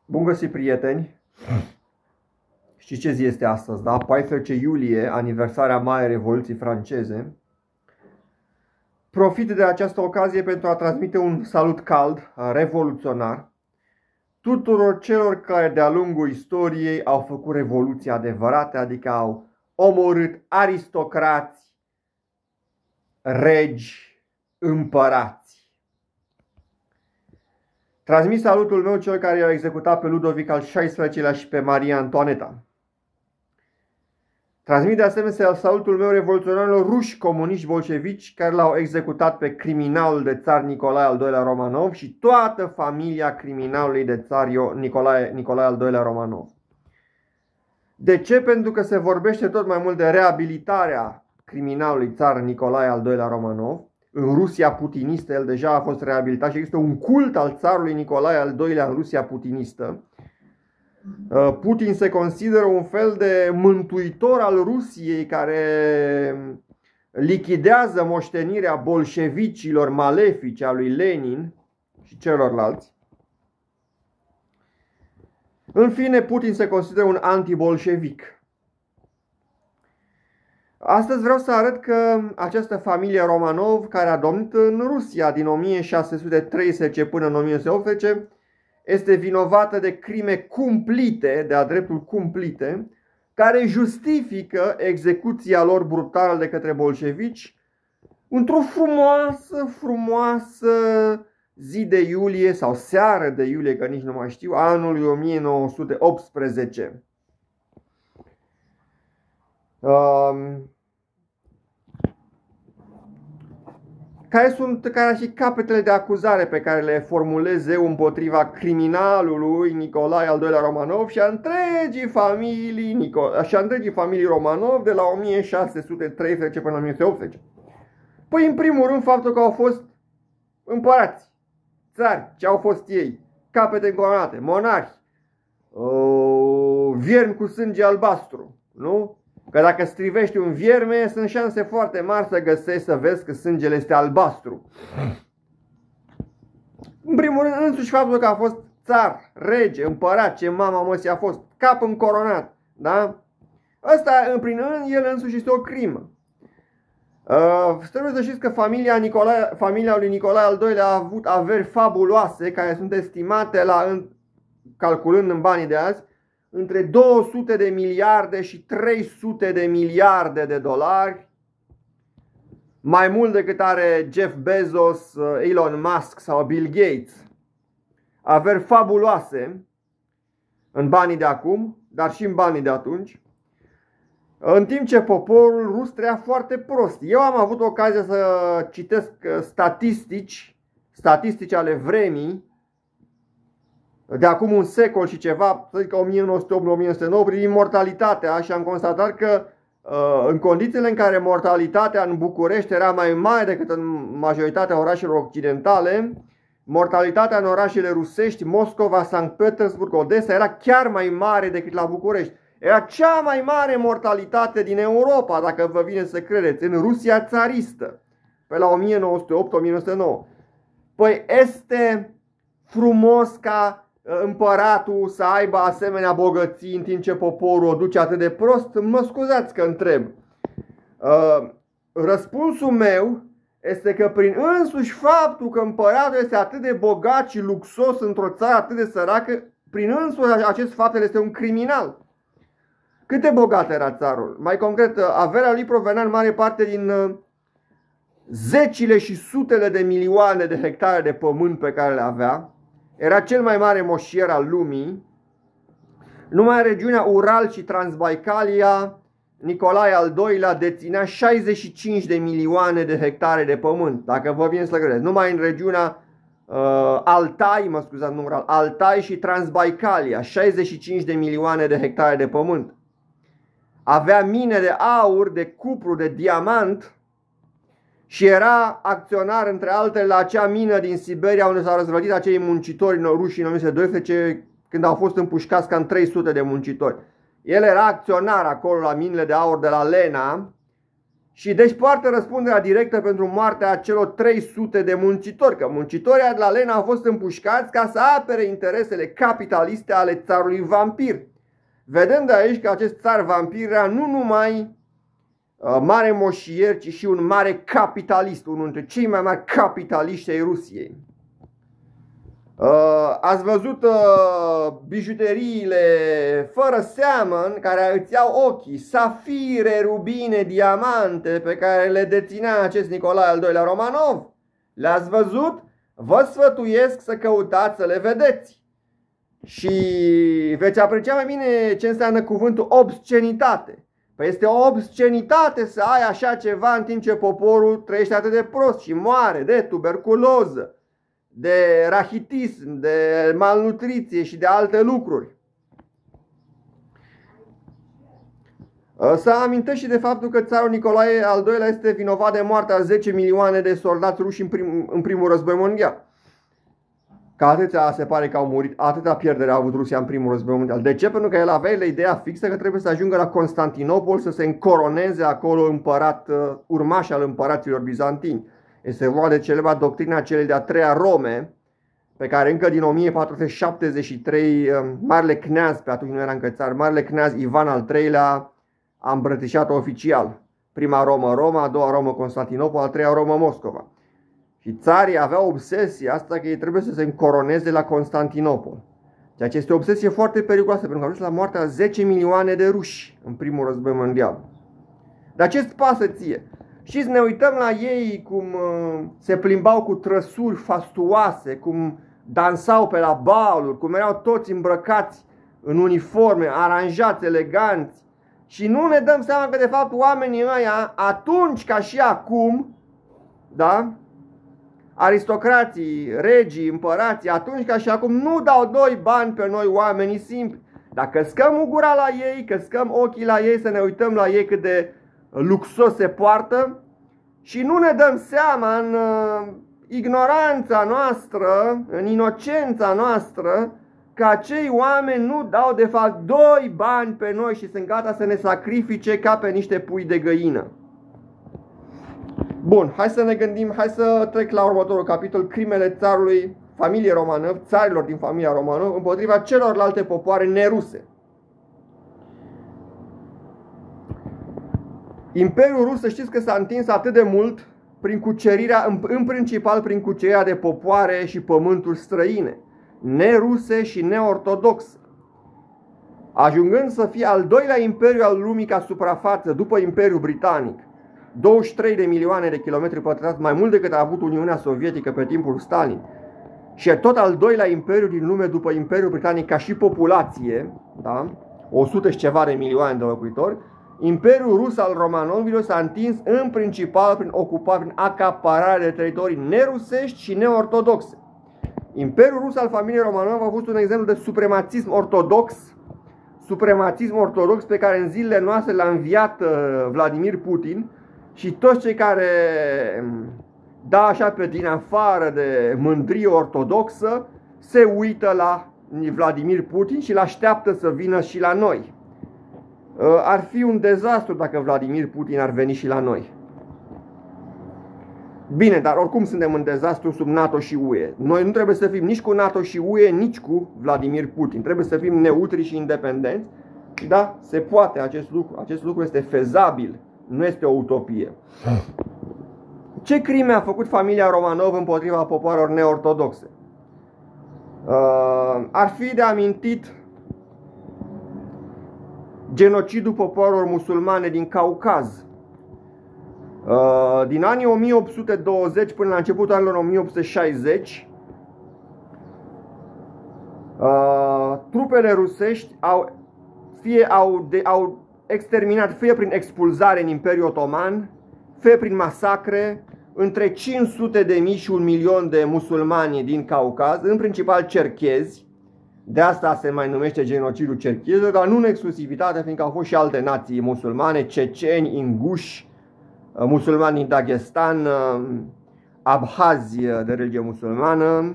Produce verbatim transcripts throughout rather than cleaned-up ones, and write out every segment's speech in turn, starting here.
Bun găsit, prieteni! Știți ce zi este astăzi, da? paisprezece iulie, aniversarea Marii Revoluții franceze. Profit de această ocazie pentru a transmite un salut cald, revoluționar, tuturor celor care de-a lungul istoriei au făcut revoluții adevărate, adică au omorât aristocrați, regi, împărați. Transmit salutul meu celor care i-au executat pe Ludovic al șaisprezecelea-lea și pe Maria Antoaneta. Transmit de asemenea salutul meu revoluționarilor ruși, comuniști, bolșevici, care l-au executat pe criminalul de țar Nicolae al doilea Romanov și toată familia criminalului de țar Nicolae, Nicolae al doilea Romanov. De ce? Pentru că se vorbește tot mai mult de reabilitarea criminalului țar Nicolae al doilea Romanov. În Rusia putinistă el deja a fost reabilitat și există un cult al țarului Nicolae al doilea în Rusia putinistă. Putin se consideră un fel de mântuitor al Rusiei care lichidează moștenirea bolșevicilor malefici a lui Lenin și celorlalți. În fine, Putin se consideră un antibolșevic. Astăzi vreau să arăt că această familie Romanov, care a domnit în Rusia din o mie șase sute treisprezece până în o mie nouă sute optsprezece, este vinovată de crime cumplite, de-a dreptul cumplite, care justifică execuția lor brutală de către bolșevici într-o frumoasă, frumoasă zi de iulie sau seară de iulie, că nici nu mai știu, anului o mie nouă sute optsprezece. Um, care sunt care și capetele de acuzare pe care le formulez eu împotriva criminalului Nicolae al doilea Romanov și a întregii familii, Nico, și a întregii familii Romanov de la o mie șase sute treisprezece până la o mie nouă sute optsprezece? Păi, în primul rând, faptul că au fost împărați, țari, ce au fost ei, capete încoronate, monarhi, uh, viermi cu sânge albastru, nu? Că dacă strivești un vierme, sunt șanse foarte mari să găsești, să vezi că sângele este albastru. În primul rând, însuși faptul că a fost țar, rege, împărat, ce mama măsii a fost, cap încoronat, da? Ăsta, prin el însuși, este o crimă. Uh, trebuie să știți că familia, Nicolae, familia lui Nicolae al doilea a avut averi fabuloase, care sunt estimate, la, în, calculând în banii de azi, între două sute de miliarde și trei sute de miliarde de dolari, mai mult decât are Jeff Bezos, Elon Musk sau Bill Gates. Averi fabuloase în banii de acum, dar și în banii de atunci, în timp ce poporul rus trăia foarte prost. Eu am avut ocazia să citesc statistici, statistici ale vremii, de acum un secol și ceva, să zic o mie nouă sute opt - o mie nouă sute nouă, privind mortalitatea, și am constatat că în condițiile în care mortalitatea în București era mai mare decât în majoritatea orașelor occidentale, mortalitatea în orașele rusești, Moscova, Sankt Petersburg, Odessa, era chiar mai mare decât la București. Era cea mai mare mortalitate din Europa, dacă vă vine să credeți, în Rusia țaristă, pe la o mie nouă sute opt - o mie nouă sute nouă. Păi este frumos ca împăratul să aibă asemenea bogății în timp ce poporul o duce atât de prost? Mă scuzați că întreb. Răspunsul meu este că prin însuși faptul că împăratul este atât de bogat și luxos într-o țară atât de săracă, prin însuși acest fapt el este un criminal. Cât de bogat era țarul? Mai concret, averea lui provenea în mare parte din zecile și sutele de milioane de hectare de pământ pe care le avea. Era cel mai mare moșier al lumii. Numai în regiunea Ural și Transbaicalia, Nicolae al doilea deținea șaizeci și cinci de milioane de hectare de pământ, dacă vă vine să credeți. Numai în regiunea uh, Altai, mă scuzați, nu Ural, Altai și Transbaicalia, șaizeci și cinci de milioane de hectare de pământ. Avea mine de aur, de cupru, de diamant și era acționar, între altele, la acea mină din Siberia unde s-au răzvrătit acei muncitori ruși în o mie nouă sute doisprezece, când au fost împușcați cam trei sute de muncitori. El era acționar acolo la minele de aur de la Lena Și deci poartă răspunderea directă pentru moartea celor trei sute de muncitori, că muncitorii de la Lena au fost împușcați ca să apere interesele capitaliste ale țarului vampir. Vedem de aici că acest țar vampir era nu numai uh, mare moșier, ci și un mare capitalist, unul dintre cei mai mari capitaliști ai Rusiei. Uh, ați văzut uh, bijuteriile fără seamăn care îți iau ochii, safire, rubine, diamante pe care le deținea acest Nicolae al doilea Romanov? Le-ați văzut? Vă sfătuiesc să căutați să le vedeți. Și veți aprecia mai bine ce înseamnă cuvântul obscenitate. Păi este o obscenitate să ai așa ceva în timp ce poporul trăiește atât de prost și moare de tuberculoză, de rachitism, de malnutriție și de alte lucruri. Să amintesc și de faptul că țarul Nicolae al doilea este vinovat de moartea a zece milioane de soldați ruși în, prim, în primul război mondial. Că atâția se pare că au murit, atâta pierdere a avut Rusia în primul război mondial. De ce? Pentru că el avea ideea fixă că trebuie să ajungă la Constantinopol să se încoroneze acolo împărat, urmaș al împăraților bizantini. Este vorba de celebra doctrina celei de-a treia Rome, pe care încă din o mie patru sute șaptezeci și trei Marele Cneaz, pe atunci nu era încă țar, Marele Cneaz Ivan al treilea a îmbrățișat-o oficial. Prima Romă Roma, a doua Romă Constantinopol, a treia Romă Moscova. Și țarii aveau obsesia asta că ei trebuie să se încoroneze la Constantinopol. Ceea ce este o obsesie foarte periculoasă, pentru că a ajuns la moartea zece milioane de ruși în primul război mondial. Dar ce-ți pasă ție? Și să ne uităm la ei cum se plimbau cu trăsuri fastuoase, cum dansau pe la baluri, cum erau toți îmbrăcați în uniforme, aranjați, eleganți. Și nu ne dăm seama că de fapt oamenii ăia, atunci ca și acum, da? Aristocrații, regii, împărații, atunci ca și acum nu dau doi bani pe noi oamenii simpli. Dar căscăm gura la ei, căscăm ochii la ei, să ne uităm la ei cât de luxos se poartă și nu ne dăm seama în uh, ignoranța noastră, în inocența noastră, că acei oameni nu dau de fapt doi bani pe noi și sunt gata să ne sacrifice ca pe niște pui de găină. Bun, hai să ne gândim, hai să trec la următorul capitol, crimele țarului, familiei Romanov, țarilor din familia Romanov împotriva celorlalte popoare neruse. Imperiul Rus, să știți că s-a întins atât de mult prin cucerirea, în, în principal prin cucerirea de popoare și pământuri străine, neruse și neortodoxe, ajungând să fie al doilea imperiu al lumii ca suprafață după Imperiul Britanic, douăzeci și trei de milioane de kilometri pătrați, mai mult decât a avut Uniunea Sovietică pe timpul Stalin, și tot al doilea imperiu din lume după Imperiul Britanic ca și populație, da? o sută și ceva de milioane de locuitori. Imperiul Rus al Romanovilor s-a întins în principal prin ocupare, prin acaparare de teritorii nerusești și neortodoxe. Imperiul Rus al familiei Romanov a fost un exemplu de supremațism ortodox, supremațism ortodox pe care în zilele noastre l-a înviat Vladimir Putin și toți cei care da așa pe din afară de mândrie ortodoxă se uită la Vladimir Putin și l-așteaptă să vină și la noi. Ar fi un dezastru dacă Vladimir Putin ar veni și la noi. Bine, dar oricum suntem în dezastru sub NATO și U E. Noi nu trebuie să fim nici cu NATO și U E, nici cu Vladimir Putin. Trebuie să fim neutri și independenți. Da, se poate acest lucru. Acest lucru este fezabil. Nu este o utopie. Ce crime a făcut familia Romanov împotriva popoarelor neortodoxe? Uh, ar fi de amintit genocidul popoarelor musulmane din Caucaz. Din anii o mie opt sute douăzeci până la începutul anilor o mie opt sute șaizeci, trupele rusești au, fie au, de, au exterminat, fie prin expulzare în Imperiul Otoman, fie prin masacre, între cinci sute de mii și un milion de musulmani din Caucaz, în principal cerchezi. De asta se mai numește genocidul cerchezilor, dar nu în exclusivitate, fiindcă au fost și alte nații musulmane, ceceni, inguși, musulmani din Dagestan, abhazi de religie musulmană,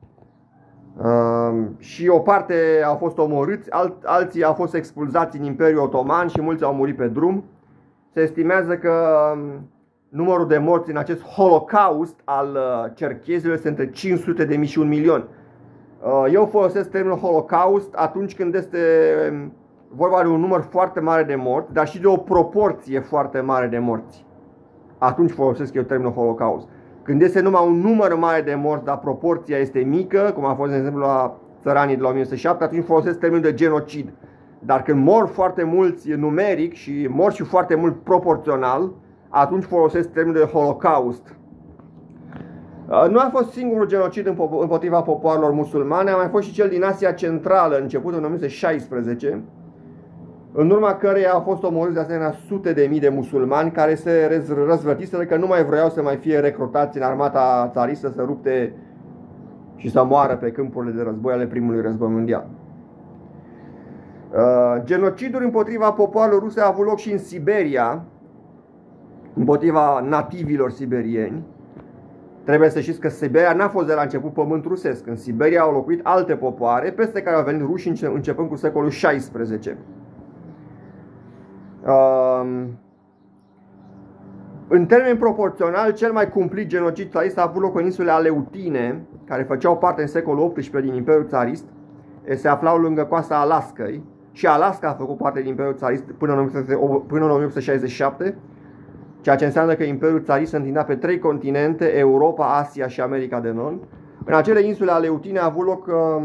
și o parte au fost omorâți, alții au fost expulzați în Imperiul Otoman și mulți au murit pe drum. Se estimează că numărul de morți în acest holocaust al cerchezilor este între cinci sute de mii și un milion. Eu folosesc termenul holocaust atunci când este vorba de un număr foarte mare de morți, dar și de o proporție foarte mare de morți. Atunci folosesc eu termenul holocaust. Când este numai un număr mare de morți, dar proporția este mică, cum a fost de exemplu la țăranii de la o mie nouă sute șapte, atunci folosesc termenul de genocid. Dar când mor foarte mulți numeric și mor și foarte mult proporțional, atunci folosesc termenul de holocaust. Nu a fost singurul genocid împotriva popoarelor musulmane, a mai fost și cel din Asia Centrală, început în o mie nouă sute șaisprezece, în urma căreia au fost omorâți de asemenea sute de mii de musulmani care se răzvrătiseră că nu mai vreau să mai fie recrutați în armata țaristă să rupte și să moară pe câmpurile de război ale primului război mondial. Genocidul împotriva popoarelor ruse a avut loc și în Siberia, împotriva nativilor siberieni. Trebuie să știți că Siberia n-a fost de la început pământ rusesc. În Siberia au locuit alte popoare, peste care au venit rușii începând cu secolul șaisprezece. În termen proporțional, cel mai cumplit genocid țarist a avut loc în insulele Aleutine, care făceau parte în secolul optsprezece din Imperiul Țarist. Se aflau lângă coasta Alaskai și Alaska a făcut parte din Imperiul Țarist până în o mie opt sute șaizeci și șapte, ceea ce înseamnă că Imperiul Țarist se întindea pe trei continente, Europa, Asia și America de Nord. În acele insule Aleutine a avut loc uh,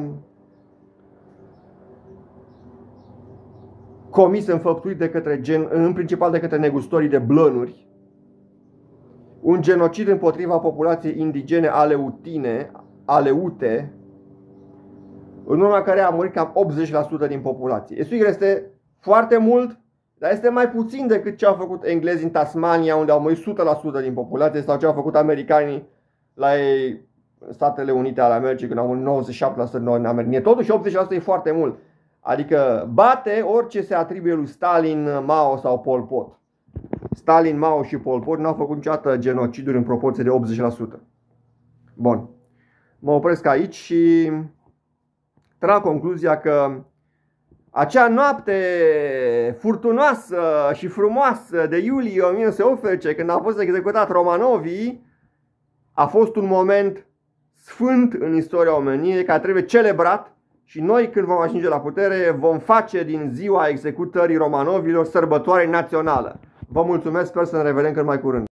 comis înfăptuit de către gen, în principal de către negustorii de blănuri, un genocid împotriva populației indigene aleutine, aleute, în urma care a murit cam optzeci la sută din populație. Sigur, este foarte mult, dar este mai puțin decât ce au făcut englezii în Tasmania, unde au murit o sută la sută din populație, sau ce au făcut americanii la ei, Statele Unite ale Americii, când au murit nouăzeci și șapte la sută în America. Totuși optzeci la sută e foarte mult. Adică bate orice se atribuie lui Stalin, Mao sau Pol Pot. Stalin, Mao și Pol Pot n-au făcut niciodată genociduri în proporție de optzeci la sută. Bun. Mă opresc aici și trag concluzia că acea noapte furtunoasă și frumoasă de iulie o mie nouă sute optsprezece, când a fost executat Romanovii, a fost un moment sfânt în istoria omeniei care trebuie celebrat și noi, când vom ajunge la putere, vom face din ziua executării Romanovilor sărbătoare națională. Vă mulțumesc, sper să ne revedem cât mai curând.